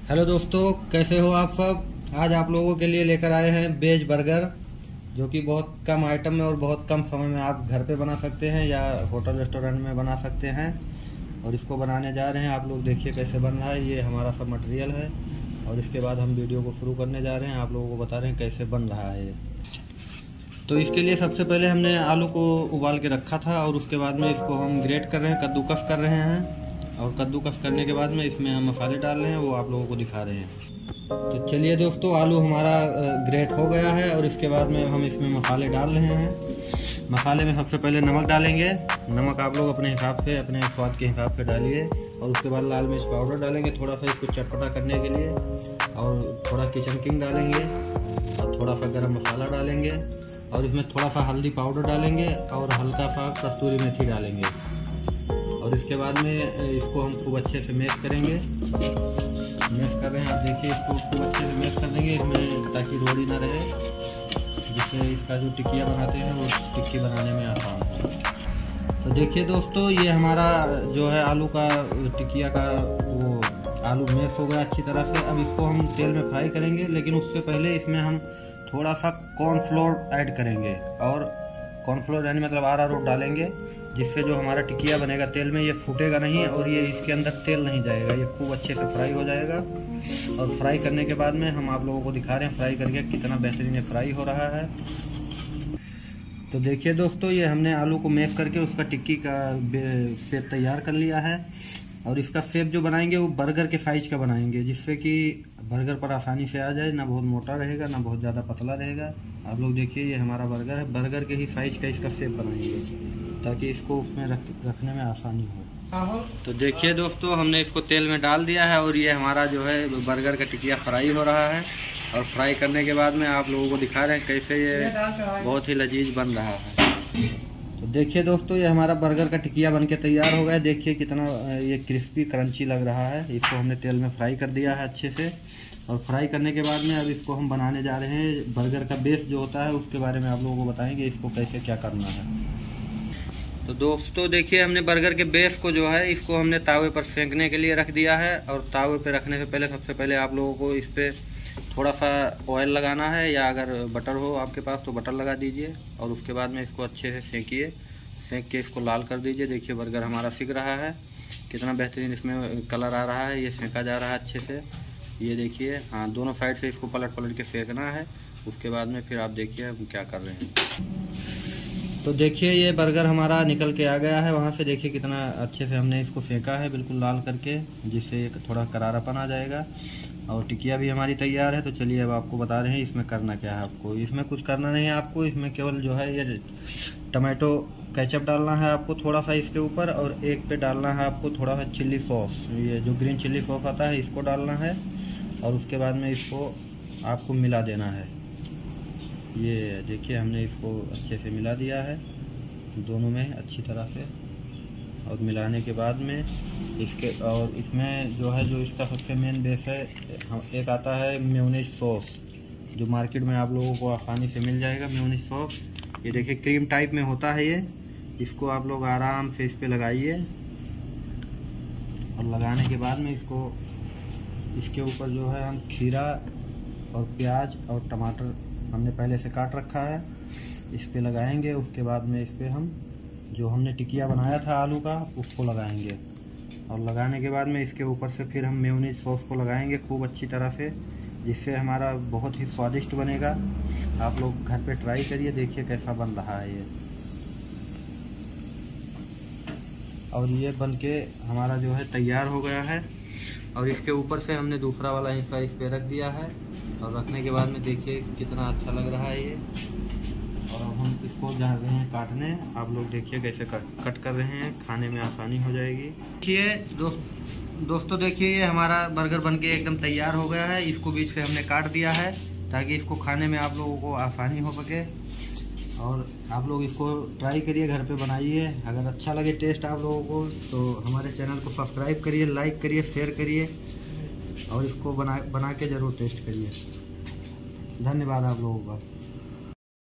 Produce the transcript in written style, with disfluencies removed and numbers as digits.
Hello दोस्तों, कैसे हो आप सब। आज आप लोगों के लिए लेकर आए हैं वेज बर्गर, जो कि बहुत कम आइटम में और बहुत कम समय में आप घर पे बना सकते हैं या होटल रेस्टोरेंट में बना सकते हैं। और इसको बनाने जा रहे हैं, आप लोग देखिए कैसे बन रहा है। ये हमारा सब मटेरियल है और इसके बाद हम वीडियो को शुरू करने जा रहे हैं। आप लोगों को बता रहे हैं कैसे बन रहा है। तो इसके लिए सबसे पहले हमने आलू को उबाल के रखा था और उसके बाद में इसको हम ग्रेट कर रहे हैं, कद्दूकस कर रहे हैं। और कद्दूकस करने के बाद में इसमें हम मसाले डाल रहे हैं, वो आप लोगों को दिखा रहे हैं। तो चलिए दोस्तों, आलू हमारा ग्रेट हो गया है और इसके बाद में हम इसमें मसाले डाल रहे हैं। मसाले में सबसे पहले नमक डालेंगे। नमक आप लोग अपने हिसाब से, अपने स्वाद के हिसाब से डालिए। और उसके बाद लाल मिर्च पाउडर डालेंगे थोड़ा सा इसको चटपटा करने के लिए। और थोड़ा किचन किंग डालेंगे और थोड़ा सा गरम मसाला डालेंगे। और इसमें थोड़ा सा हल्दी पाउडर डालेंगे और हल्का सा कस्तूरी मेथी डालेंगे। और इसके बाद में इसको हम खूब अच्छे से मैश करेंगे। मैश कर रहे हैं आप देखिए, इसको खूब अच्छे से मैश कर देंगे इसमें, ताकि रोड़ी ना रहे, जिससे इसका जो टिकिया बनाते हैं वो टिक्की बनाने में आसान हो। तो देखिए दोस्तों, ये हमारा जो है आलू का टिकिया का वो आलू मैश हो गया अच्छी तरह से। अब इसको हम तेल में फ्राई करेंगे, लेकिन उससे पहले इसमें हम थोड़ा सा कॉर्नफ्लोर ऐड करेंगे। और कॉर्नफ्लोर यानी मतलब अरारोट डालेंगे, जिससे जो हमारा टिकिया बनेगा तेल में ये फूटेगा नहीं और ये इसके अंदर तेल नहीं जाएगा। ये खूब अच्छे से फ्राई हो जाएगा। और फ्राई करने के बाद में हम आप लोगों को दिखा रहे हैं फ्राई करके कितना बेहतरीन फ्राई हो रहा है। तो देखिए दोस्तों, ये हमने आलू को मैश करके उसका टिक्की का शेप तैयार कर लिया है। और इसका शेप जो बनाएंगे वो बर्गर के साइज का बनाएंगे, जिससे कि बर्गर पर आसानी से आ जाए, ना बहुत मोटा रहेगा ना बहुत ज़्यादा पतला रहेगा। आप लोग देखिए, ये हमारा बर्गर है, बर्गर के ही साइज का इसका शेप बनाएंगे ताकि इसको उसमें रखने में आसानी हो। तो देखिए दोस्तों, हमने इसको तेल में डाल दिया है और ये हमारा जो है बर्गर का टिकिया फ्राई हो रहा है। और फ्राई करने के बाद में आप लोगों को दिखा रहे हैं कैसे ये बहुत ही लजीज बन रहा है। तो देखिए दोस्तों, ये हमारा बर्गर का टिकिया बनके तैयार हो गया। देखिए कितना ये क्रिस्पी क्रंची लग रहा है। इसको हमने तेल में फ्राई कर दिया है अच्छे से। और फ्राई करने के बाद में अब इसको हम बनाने जा रहे हैं। बर्गर का बेस जो होता है उसके बारे में आप लोगों को बताएंगे, इसको कैसे क्या करना है। तो दोस्तों देखिए, हमने बर्गर के बेस को जो है इसको हमने तावे पर सेंकने के लिए रख दिया है। और तावे पे रखने से पहले सबसे पहले आप लोगों को इस पे थोड़ा सा ऑयल लगाना है, या अगर बटर हो आपके पास तो बटर लगा दीजिए। और उसके बाद में इसको अच्छे से सेंकिए, सेंक के इसको लाल कर दीजिए। देखिए बर्गर हमारा सिक रहा है, कितना बेहतरीन इसमें कलर आ रहा है। ये सेंका जा रहा है अच्छे से, ये देखिए। हाँ, दोनों साइड से इसको पलट पलट के सेंकना है। उसके बाद में फिर आप देखिए हम क्या कर रहे हैं। तो देखिए, ये बर्गर हमारा निकल के आ गया है वहाँ से। देखिए कितना अच्छे से हमने इसको सेंका है, बिल्कुल लाल करके, जिससे थोड़ा करारापन आ जाएगा। और टिकिया भी हमारी तैयार है। तो चलिए अब आपको बता रहे हैं इसमें करना क्या है। आपको इसमें कुछ करना नहीं है, आपको इसमें केवल जो है ये टमाटो केचप डालना है आपको थोड़ा सा इसके ऊपर। और एक पे डालना है आपको थोड़ा सा चिल्ली सॉस, ये जो ग्रीन चिल्ली सॉस आता है इसको डालना है। और उसके बाद में इसको आपको मिला देना है। ये देखिए, हमने इसको अच्छे से मिला दिया है दोनों में अच्छी तरह से। और मिलाने के बाद में इसके, और इसमें जो है जो इसका सबसे मेन बेस है, एक आता है मेयोनीज सॉस, जो मार्केट में आप लोगों को आसानी से मिल जाएगा। मेयोनीज सॉस ये देखिए क्रीम टाइप में होता है ये। इसको आप लोग आराम से इस पे लगाइए। और लगाने के बाद में इसको, इसके ऊपर जो है हम खीरा और प्याज और टमाटर हमने पहले से काट रखा है, इस पे लगाएंगे। उसके बाद में इस पे हम जो हमने टिकिया बनाया था आलू का उसको लगाएंगे। और लगाने के बाद में इसके ऊपर से फिर हम मेयोनीज सॉस को लगाएंगे खूब अच्छी तरह से, जिससे हमारा बहुत ही स्वादिष्ट बनेगा। आप लोग घर पे ट्राई करिए, देखिए कैसा बन रहा है ये। और ये बनके हमारा जो है तैयार हो गया है। और इसके ऊपर से हमने दूसरा वाला हिस्सा इस पे रख दिया है। और रखने के बाद में देखिए कितना अच्छा लग रहा है ये। और हम इसको जा रहे हैं काटने। आप लोग देखिए कैसे कट कर रहे हैं, खाने में आसानी हो जाएगी। देखिए दोस्तों देखिए, ये हमारा बर्गर बनके एकदम तैयार हो गया है। इसको बीच से हमने काट दिया है ताकि इसको खाने में आप लोगों को आसानी हो सके। और आप लोग इसको ट्राई करिए, घर पे बनाइए। अगर अच्छा लगे टेस्ट आप लोगों को तो हमारे चैनल को सब्सक्राइब करिए, लाइक करिए, शेयर करिए। और इसको बना के ज़रूर टेस्ट करिए। धन्यवाद आप लोगों का।